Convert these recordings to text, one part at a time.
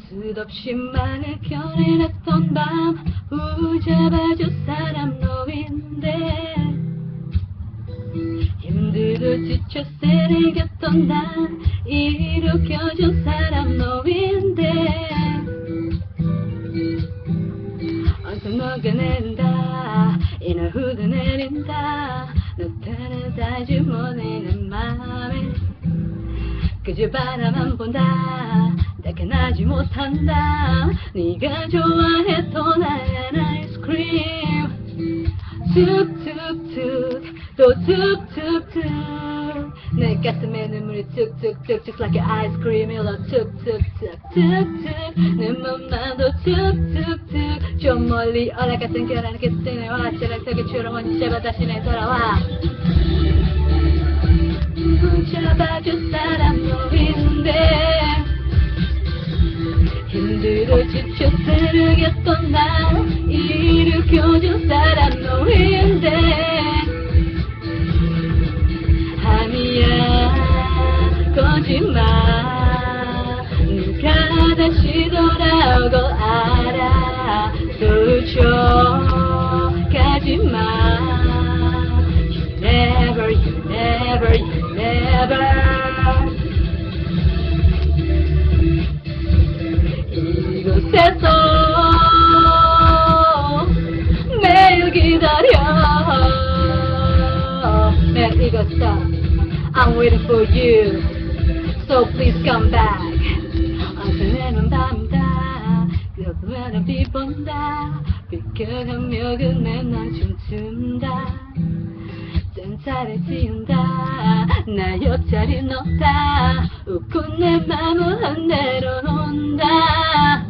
끝없이 말을 겨레냈던 밤 붙잡아줘 사람 너인데 힘들고 지쳐 쓰레겼던 날 일으켜준 사람 너인데 어서 너가 내린다 이날 후드 내린다 너 따라다지 못하는 맘에 그저 바라만 본다 따끈하지 못한다 네가 좋아했던 하얀 아이스크림 툭툭툭 또 툭툭툭 내 가슴에 눈물이 툭툭툭 Just like an ice cream 흘러 툭툭툭 툭툭 내 맘만도 툭툭툭 좀 멀리 올라갔던 결혼 그때 와 찌락하게 추러운 제발 다시 내 돌아와 붙잡아줘 사람 너인데 힘들어 지쳐 쓰러졌던 날 일으켜준 사람 너인데 아니야 거짓말 누가 다시 돌아오고 알아 쫓아가지마 You never 이곳에서 매일 기다려 매일 이곳서 I'm waiting for you So please come back 어제는 밤이다 그것만은 비본다 비켜가며 그날 춤춘다 짠살을 띄운다 나 옆자리 넣다 웃고 내 맘을 한 대로 논다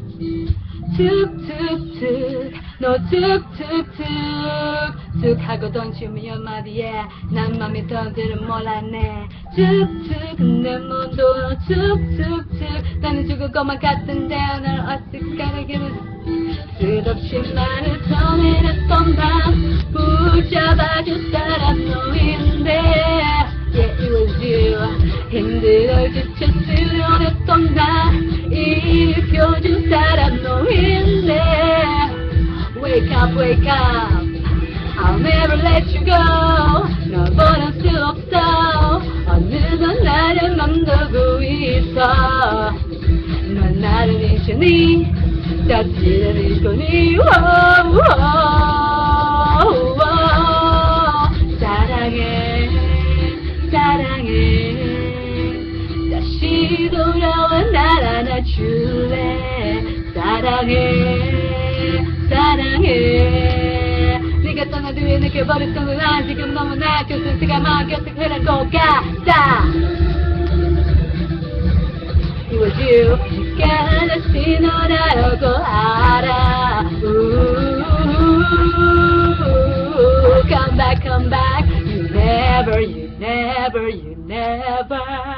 툭툭툭 너 툭툭툭 툭 하고 던지면 연마디에 난 맘이 던지를 몰랐네 툭툭 내 몸도 툭툭툭 나는 죽을 것만 같은데 날 어색하게 끝없이 말을 꺼내냈던 밤 붙잡아줄 사람 너인데 Yeah it was you 힘들어 지쳐 쓰려냈던 날 일으켜준 사람 너인데 Wake up wake up I'll never let you go 널 버릴 수 없어 어느덧 나를 맘놓고 있어 넌 나를 잊으니 다시는 잊거니 사랑해 사랑해 다시 돌아와 날 안아줄래 사랑해 사랑해 네가 떠난 뒤에 느껴버렸던 건 아직은 너무나 교수가 막혀서 흐른 것 같다 It was you 네가 다시 돌아오고 알아 Come back You never